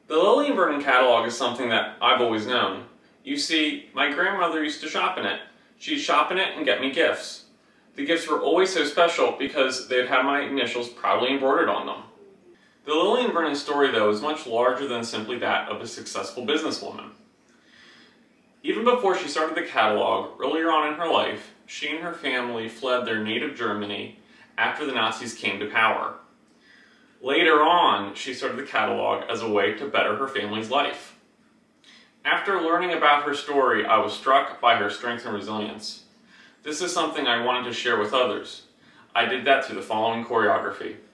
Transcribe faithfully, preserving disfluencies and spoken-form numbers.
The Lillian Vernon catalog is something that I've always known. You see, my grandmother used to shop in it. She'd shop in it and get me gifts. The gifts were always so special because they'd have my initials proudly embroidered on them. The Lillian Vernon story, though, is much larger than simply that of a successful businesswoman. Even before she started the catalog, earlier on in her life, she and her family fled their native Germany after the Nazis came to power. Later on, she started the catalog as a way to better her family's life. After learning about her story, I was struck by her strength and resilience. This is something I wanted to share with others. I did that through the following choreography.